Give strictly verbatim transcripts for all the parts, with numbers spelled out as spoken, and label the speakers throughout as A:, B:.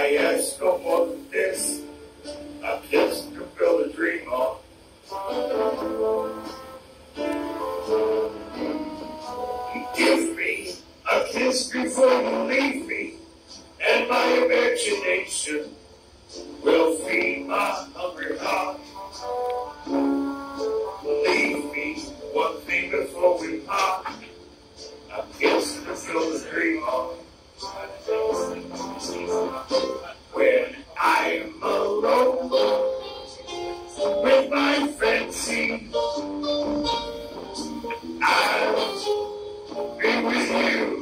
A: I ask no more than this, a kiss to build a dream on. Give me a kiss before you leave me, and my imagination will feed my hungry heart. Leave me one thing before we part, a kiss to fill the dream on. When I'm alone with my fancy, I'll be with you,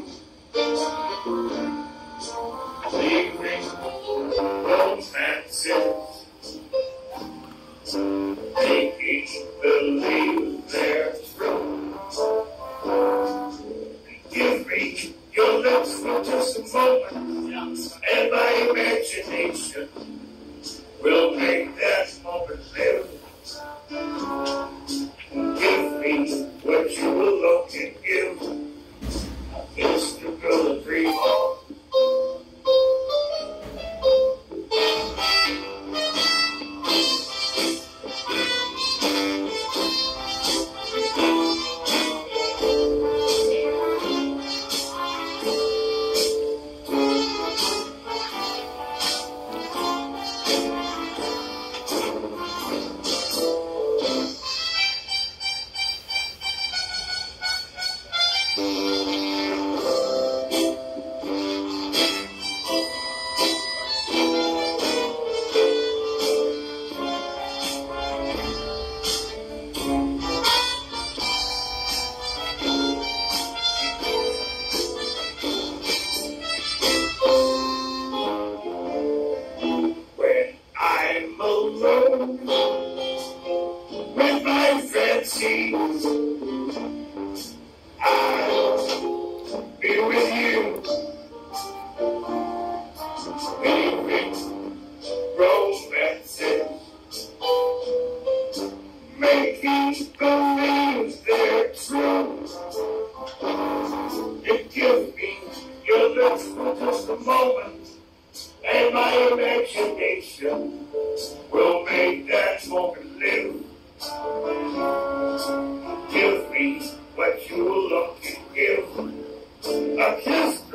A: leaving romances, making believe they're true. Give me your lips for just a moment, and my imagination will make that moment live. Give me what you alone can give, a kiss to build a dream on. With my fancies, I'll be with you, leaving romances, making believe they're true. You give me your lips for just a moment, and my imagination will make that moment live. Give me what you alone can give, a kiss